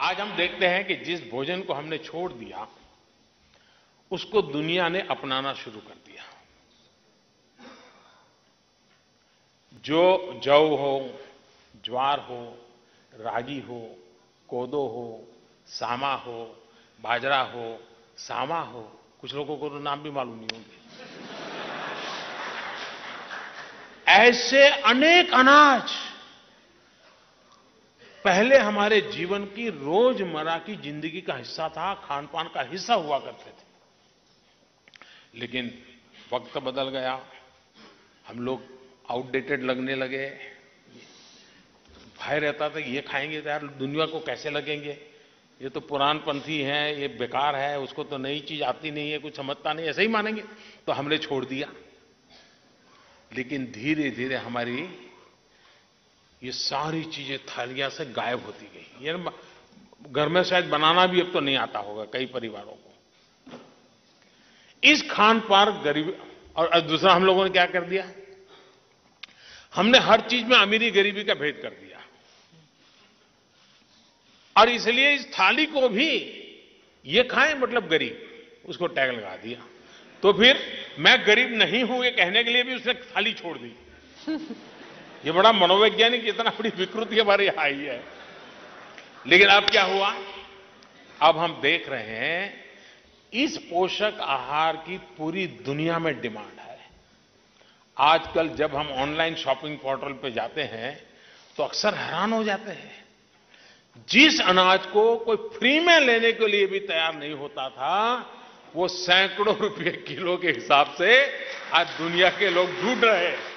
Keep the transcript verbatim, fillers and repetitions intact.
आज हम देखते हैं कि जिस भोजन को हमने छोड़ दिया उसको दुनिया ने अपनाना शुरू कर दिया। जो जौ हो, ज्वार हो, रागी हो, कोदो हो, सामा हो, बाजरा हो, सावा हो, कुछ लोगों को तो नाम भी मालूम नहीं होंगे। ऐसे अनेक अनाज पहले हमारे जीवन की रोजमर्रा की जिंदगी का हिस्सा था, खान पान का हिस्सा हुआ करते थे। लेकिन वक्त बदल गया, हम लोग आउटडेटेड लगने लगे। भय रहता था कि ये खाएंगे तो यार दुनिया को कैसे लगेंगे, ये तो पुरानपंथी है, ये बेकार है, उसको तो नई चीज आती नहीं है, कुछ समझता नहीं, ऐसे ही मानेंगे। तो हमने छोड़ दिया। लेकिन धीरे धीरे हमारी ये सारी चीजें थालियां से गायब होती गई। ये घर में शायद बनाना भी अब तो नहीं आता होगा कई परिवारों को। इस खान पान गरीबी, और दूसरा हम लोगों ने क्या कर दिया, हमने हर चीज में अमीरी गरीबी का भेद कर दिया। और इसलिए इस थाली को भी ये खाएं मतलब गरीब, उसको टैग लगा दिया। तो फिर मैं गरीब नहीं हूं ये कहने के लिए भी उसने थाली छोड़ दी। ये बड़ा मनोवैज्ञानिक, इतना बड़ी विकृति हमारी आई है। लेकिन अब क्या हुआ, अब हम देख रहे हैं इस पोषक आहार की पूरी दुनिया में डिमांड है। आजकल जब हम ऑनलाइन शॉपिंग पोर्टल पे जाते हैं तो अक्सर हैरान हो जाते हैं। जिस अनाज को कोई फ्री में लेने के लिए भी तैयार नहीं होता था, वो सैकड़ों रुपए किलो के हिसाब से आज दुनिया के लोग ढूंढ रहे हैं।